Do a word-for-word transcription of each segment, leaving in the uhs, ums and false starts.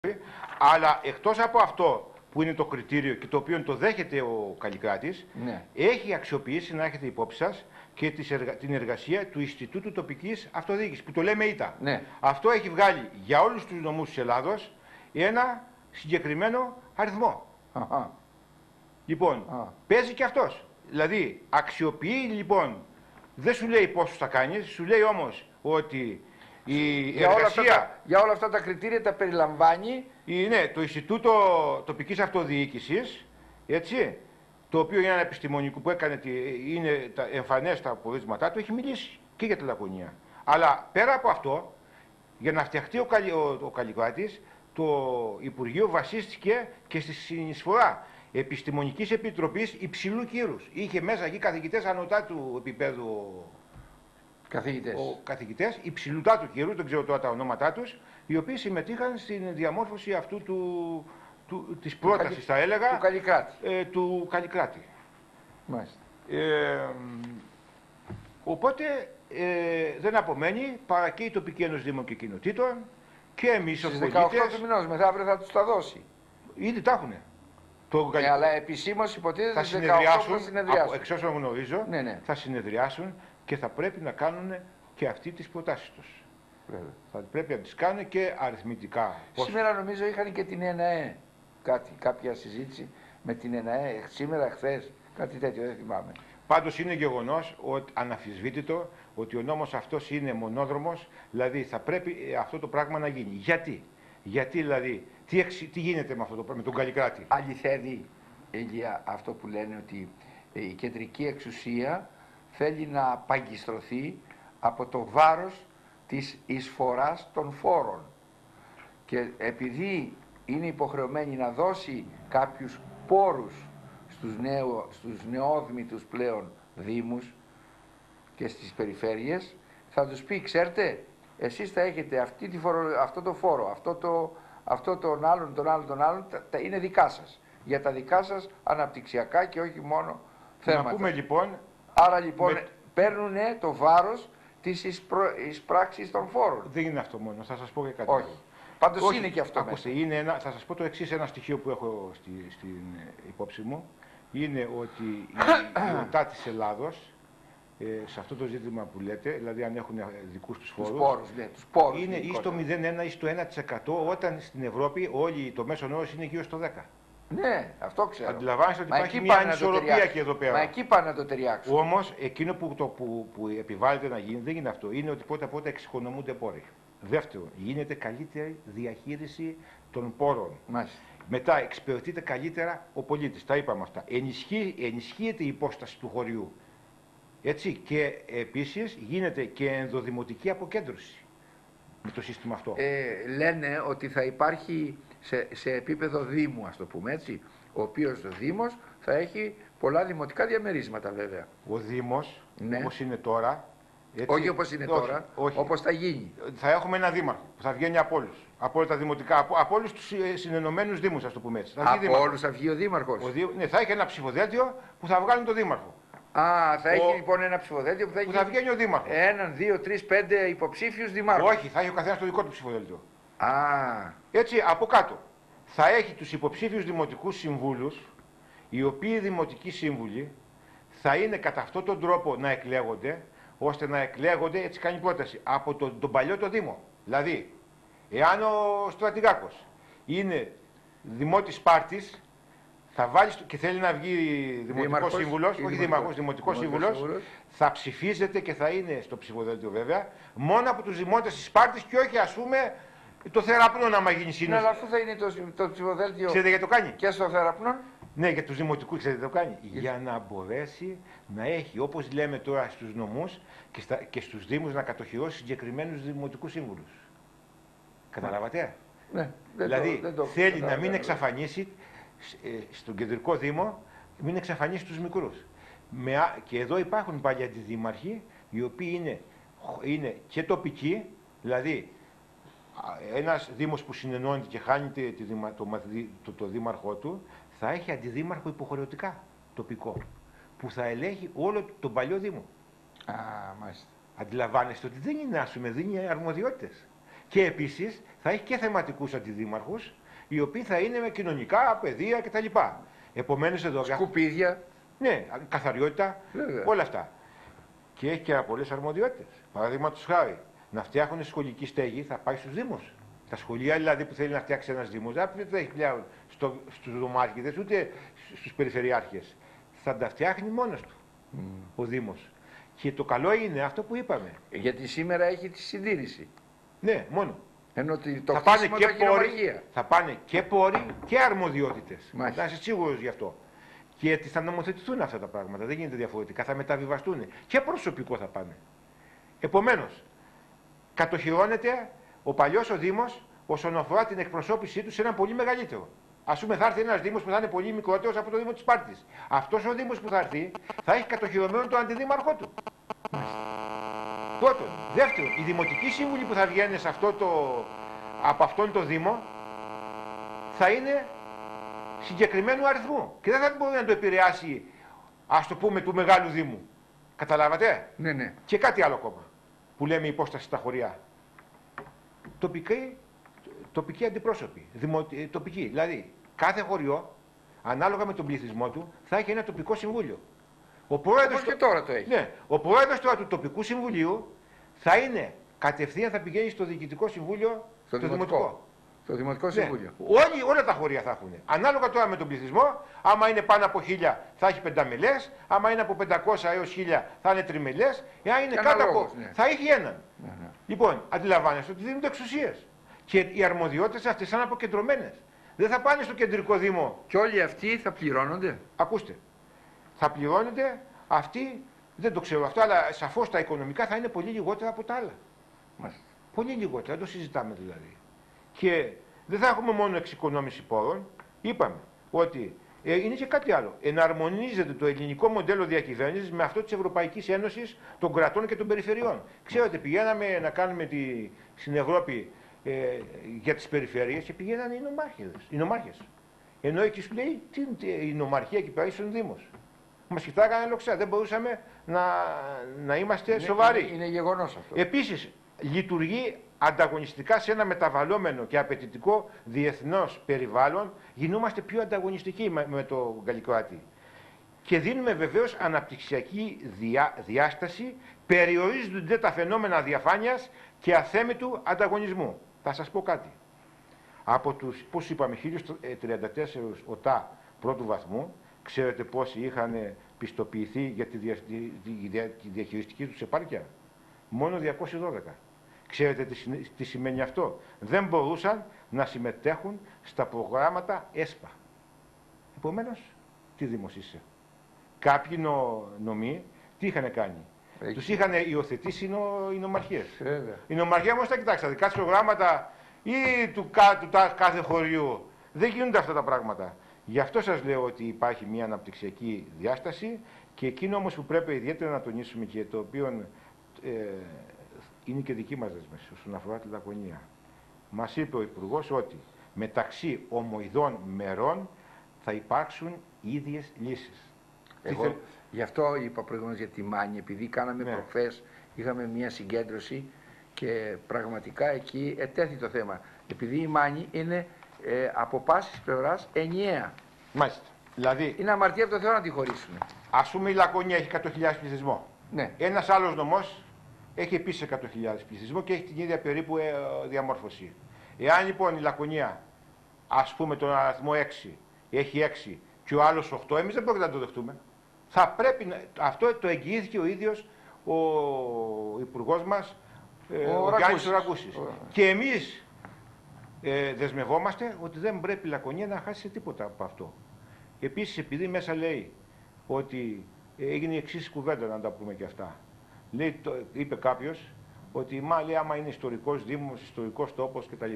Αλλά εκτός από αυτό που είναι το κριτήριο και το οποίο το δέχεται ο Καλλικράτης, Ναι. έχει αξιοποιήσει, να έχετε υπόψη σας, και την εργασία του Ινστιτούτου Τοπικής Αυτοδιοίκησης, που το λέμε ΙΤΑ. Ναι. Αυτό έχει βγάλει για όλους τους νομούς της Ελλάδος ένα συγκεκριμένο αριθμό. Αχα. Λοιπόν, Α. παίζει και αυτός. Δηλαδή, αξιοποιεί λοιπόν, δεν σου λέει πόσους θα κάνεις, σου λέει όμως ότι η Για όλα, αυτά εργασία... τα, για όλα αυτά τα κριτήρια τα περιλαμβάνει. Είναι το Ινστιτούτο Τοπικής Αυτοδιοίκησης, έτσι, το οποίο είναι ένα επιστημονικό που έκανε, είναι τα εμφανές τα αποδείγματά του, έχει μιλήσει και για τη Λακωνία. Αλλά πέρα από αυτό, για να φτιαχτεί ο, Καλι, ο, ο Καλλικράτης, το Υπουργείο βασίστηκε και στη συνεισφορά Επιστημονικής Επιτροπής υψηλού κύρους. Είχε μέσα εκεί καθηγητές ανωτάτου επίπεδου, Καθηγητές. ο καθηγητές υψηλούτατου κύρου, δεν ξέρω τώρα τα ονόματά τους, οι οποίοι συμμετείχαν στην διαμόρφωση αυτού του, του, της πρότασης, θα έλεγα, του Καλλικράτη. Ε, του Καλλικράτη. Μάλιστα. Ε, οπότε ε, δεν απομένει παρά και η Τοπική Ένωση Δήμων και Κοινοτήτων και εμείς ως Στις πολίτες. δεκαοκτώ του μηνός, μεθαύριο θα τους τα δώσει. Ήδη τα έχουνε. Το Ε, αλλά επισήμως υποτίθεται θα στις δεκαοκτώ συνεδριάσουν, θα συνεδριάσουν. από, εξ όσων γνωρίζω, Ναι, ναι. θα συνεδριάσουν και θα πρέπει να κάνουν και αυτοί τις προτάσεις τους. Βέβαια. Θα πρέπει να τις κάνουν και αριθμητικά. Πώς... Σήμερα νομίζω είχαν και την ΕΝΑΕ. Κάτι, κάποια συζήτηση με την ΕΝΑΕ. Σήμερα, χθες, κάτι τέτοιο, δεν θυμάμαι. Πάντως είναι γεγονός, ότι, αναφυσβήτητο, ότι ο νόμος αυτός είναι μονόδρομος, δηλαδή θα πρέπει αυτό το πράγμα να γίνει. Γιατί, Γιατί δηλαδή, τι, εξ, τι γίνεται με, αυτό το, με τον Καλλικράτη. Αληθεύει, Ηλία, αυτό που λένε ότι η κεντρική εξουσία θέλει να παγιστρωθεί από το βάρος της εισφοράς των φόρων. Και επειδή είναι υποχρεωμένη να δώσει κάποιους πόρους στους, νέο, στους νεόδμητους πλέον δήμους και στις περιφέρειες, θα τους πει, ξέρετε, εσείς θα έχετε αυτή τη φορο, αυτό το φόρο, αυτό, το, αυτό τον άλλον, τον άλλον, τον άλλον, τα, τα, είναι δικά σας. Για τα δικά σας αναπτυξιακά και όχι μόνο θέματα. Να πούμε λοιπόν... Άρα λοιπόν με... παίρνουν το βάρος της εισπρο... εισπράξης των φόρων. Δεν είναι αυτό μόνο, θα σας πω και κάτι. Όχι. Πάντως Όχι, είναι και αυτό ακούστε, μέσα. Είναι ένα, θα σας πω το εξής, ένα στοιχείο που έχω στη, στην υπόψη μου. Είναι ότι η ΟΤΑ της Ελλάδος, ε, σε αυτό το ζήτημα που λέτε, δηλαδή αν έχουν δικούς τους φόρους, τους πόρους, ναι, τους πόρους, είναι ή στο μηδέν κόμμα ένα ή στο ένα τοις εκατό, όταν στην Ευρώπη όλοι, το μέσον όρος είναι γύρω στο δέκα τοις εκατό. Ναι, αυτό ξέρω. Αντιλαμβάνεστε ότι Μα υπάρχει εκεί μια πάνε να το ανισορροπία ταιριάξουν. και εδώ πέρα. Μα εκεί πάνε να το ταιριάξουν. Όμως εκείνο που, το, που, που επιβάλλεται να γίνει δεν είναι αυτό. Είναι ότι πρώτα πρώτα εξοικονομούνται πόροι. Δεύτερον, γίνεται καλύτερη διαχείριση των πόρων. Μάλιστα. Μετά εξυπηρετείται καλύτερα ο πολίτης. Τα είπαμε αυτά. Ενισχύει, ενισχύεται η υπόσταση του χωριού. Έτσι, και επίσης γίνεται και ενδοδημοτική αποκέντρωση με το σύστημα αυτό. Ε, λένε ότι θα υπάρχει σε, σε επίπεδο Δήμου, ας το πούμε έτσι, ο οποίος ο Δήμος θα έχει πολλά δημοτικά διαμερίσματα βέβαια. Ο Δήμος, Ναι. όπως είναι τώρα... Έτσι, όχι όπως είναι όχι, τώρα, όχι. όπως θα γίνει. Θα έχουμε ένα δήμαρχο που θα βγαίνει από όλους. Από όλα τα δημοτικά, από, από όλους τους συνενωμένους δήμους, ας το πούμε έτσι. Θα βγει Από δήμαρχος. όλους θα βγει ο Δήμαρχος. Ο δήμ, ναι, θα έχει ένα ψηφοδέλτιο που θα βγάλουν τον δήμαρχο. Α, θα Ο... έχει λοιπόν ένα ψηφοδέλτιο που θα έχει που θα βγαίνει ο δήμαρχος. έναν, δύο, τρεις, πέντε υποψήφιους δημάρχους. Όχι, θα έχει ο καθένας το δικό του ψηφοδέλτιο. Α, Έτσι, από κάτω. Θα έχει τους υποψήφιους δημοτικούς συμβούλους, οι οποίοι δημοτικοί σύμβουλοι θα είναι κατά αυτόν τον τρόπο να εκλέγονται, ώστε να εκλέγονται, έτσι κάνει πρόταση, από τον, τον παλιό το Δήμο. Δηλαδή, εάν ο Στρατηγάκος είναι δημότης Σπάρτης, θα βάλει και θέλει να βγει δημοτικός σύμβουλος, όχι δήμαρχος, δημοτικός σύμβουλος, θα ψηφίζεται και θα είναι στο ψηφοδέλτιο βέβαια, μόνο από τους δημότες της Σπάρτης και όχι ας πούμε το Θεραπνών άμα γίνει ναι, σύνος. αλλά αφού θα είναι το, το ψηφοδέλτιο Ξέρετε γιατί το κάνει. και στο Θεραπνών. Ναι, για τους δημοτικούς, ξέρετε τι το κάνει. Για να μπορέσει να έχει, όπως λέμε τώρα στους νομούς και, στα, και στους δήμους, να κατοχυρώσει συγκεκριμένους δημοτικούς σύμβουλους. Καταλάβατε. Ναι, δεν δηλαδή το, δεν το θέλει το να μην εξαφανίσει ε, στον κεντρικό δήμο, μην εξαφανίσει τους μικρούς. Με, και εδώ υπάρχουν πάλι αντιδήμαρχοι, οι οποίοι είναι, είναι και τοπικοί, δηλαδή ένας δήμος που συνενώνεται και χάνει τη, τη, το, το, το δήμαρχό του, θα έχει αντιδήμαρχο υποχρεωτικά τοπικό, που θα ελέγχει όλο τον παλιό δήμο. Α, μάλιστα. Αντιλαμβάνεστε ότι δεν είναι, ας πούμε, δίνει αρμοδιότητες. Και επίσης θα έχει και θεματικούς αντιδήμαρχους, οι οποίοι θα είναι με κοινωνικά, παιδεία κτλ. Επομένως εδώ. Σκουπίδια. Ναι, καθαριότητα, Βέβαια. όλα αυτά. Και έχει και πολλές αρμοδιότητες. Παραδείγματος χάρη, να φτιάχνουν σχολική στέγη θα πάει στους Δήμους. Τα σχολεία δηλαδή που θέλει να φτιάξει ένας Δήμος, δεν θα έχει πλέον στο, στους δωμάρχηδες ούτε στους περιφερειάρχες. Θα τα φτιάχνει μόνος του mm. ο Δήμος. Και το καλό είναι αυτό που είπαμε. Γιατί σήμερα έχει τη συντήρηση. Ναι, μόνο. Ενώ το θα, πάνε και πόροι, θα πάνε και πόροι και αρμοδιότητες. Μάλιστα. Να είσαι σίγουρος γι' αυτό. Και θα νομοθετηθούν αυτά τα πράγματα. Δεν γίνεται διαφορετικά. Θα μεταβιβαστούν. Και προσωπικό θα πάνε. Επομένως, κατοχυρώνεται ο παλιός ο Δήμος όσον αφορά την εκπροσώπησή του σε ένα πολύ μεγαλύτερο. Ας πούμε, θα έρθει ένας Δήμος που θα είναι πολύ μικρότερος από το Δήμο της Σπάρτης. Αυτός ο Δήμος που θα έρθει θα έχει κατοχυρωμένο τον αντιδήμαρχό του. Πρώτον. Δεύτερον, οι δημοτικοί σύμβουλοι που θα βγαίνουν σε αυτό το, από αυτόν τον Δήμο θα είναι συγκεκριμένου αριθμού. Και δεν θα μπορεί να το επηρεάσει, ας το πούμε, του μεγάλου Δήμου. Καταλάβατε? Ναι, ναι. Και κάτι άλλο ακόμα που λέμε υπόσταση στα χωριά. Τοπική, τοπική αντιπρόσωποι. Δημο, τοπική. Δηλαδή, κάθε χωριό, ανάλογα με τον πληθυσμό του, θα έχει ένα τοπικό συμβούλιο. Ο πρόεδρος, και τώρα το έχει. Ναι, ο πρόεδρος τώρα του τοπικού συμβουλίου θα είναι κατευθείαν, θα πηγαίνει στο διοικητικό συμβούλιο, στο το δημοτικό. δημοτικό. Το δημοτικό συμβούλιο. Ναι. Όλοι, όλα τα χωριά θα έχουν. Ανάλογα τώρα με τον πληθυσμό, άμα είναι πάνω από χίλια θα έχει πενταμελές, άμα είναι από πεντακόσια έως χίλια θα είναι τριμελές, εάν είναι κάτω από. Ναι. Θα έχει έναν. Ναι, ναι. Λοιπόν, αντιλαμβάνεστε ότι δίνονται εξουσίες. Και οι αρμοδιότητες αυτές θα είναι αποκεντρωμένες. Δεν θα πάνε στο κεντρικό δήμο. Και όλοι αυτοί θα πληρώνονται. Ακούστε. Θα πληρώνονται αυτοί, δεν το ξέρω αυτό, αλλά σαφώς τα οικονομικά θα είναι πολύ λιγότερα από τα άλλα. Μάλιστα. Πολύ λιγότερα, δεν το συζητάμε δηλαδή. Και δεν θα έχουμε μόνο εξοικονόμηση πόρων, είπαμε ότι ε, είναι και κάτι άλλο. Εναρμονίζεται το ελληνικό μοντέλο διακυβέρνησης με αυτό της Ευρωπαϊκής Ένωσης των κρατών και των περιφερειών. Ξέρετε, πηγαίναμε να κάνουμε τη, στην Ευρώπη ε, για τις περιφερειές και πηγαίνανε οι νομάρχες. Οι νομάρχες. Ενώ εκεί σου λέει τι, τι, η νομαρχία εκεί πέρα είναι Δήμος. Μας κοιτάγανε λοξά, δεν μπορούσαμε να, να είμαστε είναι, σοβαροί. Είναι, είναι γεγονός αυτό. Επίσης, λειτουργεί ανταγωνιστικά σε ένα μεταβαλλόμενο και απαιτητικό διεθνώς περιβάλλον, γινόμαστε πιο ανταγωνιστικοί με, με το Γαλλικροάτι. Και δίνουμε βεβαίως αναπτυξιακή διά, διάσταση, περιορίζονται τα φαινόμενα διαφάνειας και αθέμητου ανταγωνισμού. Θα σας πω κάτι. Από τους, πώς είπαμε, χίλιους τριάντα τέσσερα οτά πρώτου βαθμού, ξέρετε πόσοι είχαν πιστοποιηθεί για τη, δια, τη, τη, τη διαχειριστική τους επάρκεια? Μόνο διακόσιοι δώδεκα. Ξέρετε τι, τι σημαίνει αυτό? Δεν μπορούσαν να συμμετέχουν στα προγράμματα ΕΣΠΑ. Επομένως, τι Δήμος είσαι? Κάποιοι νο, νομοί τι είχαν κάνει? Έχει. Τους είχαν υιοθετήσει νο, οι νομαρχίες. Βέβαια. Η νομαρχία όμως τα κοιτάξτε, δικά προγράμματα ή του, του, του κάθε χωριού. Δεν γίνονται αυτά τα πράγματα. Γι' αυτό σας λέω ότι υπάρχει μια αναπτυξιακή διάσταση και εκείνο όμως που πρέπει ιδιαίτερα να τονίσουμε και το οποίο ε, είναι και δική μας δέσμευση όσον αφορά τη Λακωνία. Μας είπε ο Υπουργός ότι μεταξύ ομοειδών μερών θα υπάρξουν ίδιες λύσεις. Εγώ θε... γι' αυτό είπα προηγουμένως για τη Μάνη, επειδή κάναμε ναι. προχθές, είχαμε μια συγκέντρωση και πραγματικά εκεί ετέθη το θέμα. Επειδή η Μάνη είναι ε, από πάσης πλευράς ενιαία. Μάλιστα. Δηλαδή, είναι αμαρτία από το Θεό να τη χωρίσουμε. Ας πούμε η Λακωνία έχει εκατό χιλιάδες πληθυσμό. Ναι. Ένας άλλος νομός έχει επίσης εκατό χιλιάδες πληθυσμό και έχει την ίδια περίπου ε, διαμόρφωση. Εάν λοιπόν η Λακωνία, ας πούμε τον αριθμό έξι, έχει έξι και ο άλλος οκτώ, εμείς δεν πρόκειται να το δεχτούμε. Θα πρέπει να, αυτό το εγγυήθηκε ο ίδιος ο Υπουργός μας, ε, ο, ο Γιάννης Ραγκούσης. Και εμείς ε, δεσμευόμαστε ότι δεν πρέπει η Λακωνία να χάσει τίποτα από αυτό. Επίσης, επειδή μέσα λέει ότι έγινε η εξής κουβέντα, να τα πούμε και αυτά. Λέει, το, είπε κάποιος ότι μα λέει άμα είναι ιστορικός δήμος, ιστορικός τόπος κτλ.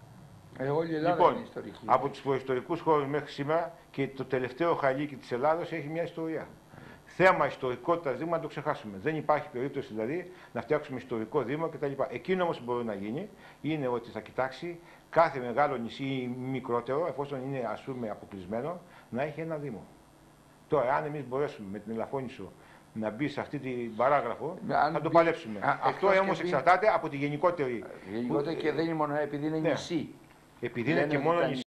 Ε, όλη η Ελλάδα λοιπόν, είναι ιστορική. Από τους προϊστορικούς χώρους μέχρι σήμερα και το τελευταίο χαλίκι της Ελλάδος έχει μια ιστορία. Θέμα ιστορικότητας Δήμου να το ξεχάσουμε. Δεν υπάρχει περίπτωση δηλαδή να φτιάξουμε ιστορικό Δήμο κτλ. Εκείνο όμως που μπορεί να γίνει είναι ότι θα κοιτάξει κάθε μεγάλο νησί ή μικρότερο, εφόσον είναι ας πούμε αποκλεισμένο, να έχει ένα Δήμο. Τώρα, αν εμείς μπορέσουμε με την Ελαφώνησο να μπει σε αυτή την παράγραφο, Αν θα το μπει- παλέψουμε. Α, Αυτό εκτός όμως και μπει- εξαρτάται από τη γενικότερη. Γενικότερα και δεν είναι μόνο επειδή είναι Ναι. νησί. Επειδή είναι Λένε και ότι μόνο τα νησί.